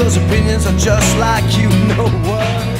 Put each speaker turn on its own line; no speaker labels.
those opinions are just like you know what.